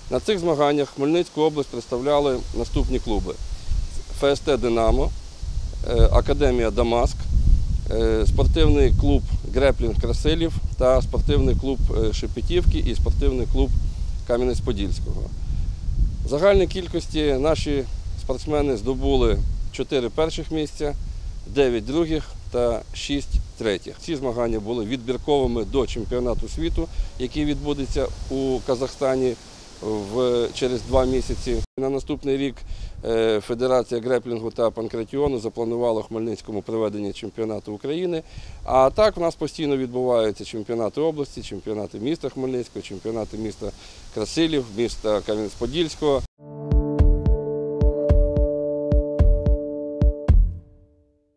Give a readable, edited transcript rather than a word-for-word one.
На цих змаганнях Хмельницьку область представляли наступні клуби: ФСТ «Динамо», Академія «Дамаск», спортивний клуб «Греплінг Красилів» та спортивний клуб Шепетівки і спортивний клуб Кам'янець-Подільського. В загальній кількості наші спортсмени здобули 4 перших місця, 9 других та 6 третіх. Ці змагання були відбірковими до чемпіонату світу, який відбудеться у Казахстані через 2 місяці. На наступний рік Федерація греплінгу та панкратіону запланувала в Хмельницькому проведення чемпіонату України. А так у нас постійно відбуваються чемпіонати області, чемпіонати міста Хмельницького, чемпіонати міста Красилів, міста Кам'янець-Подільського.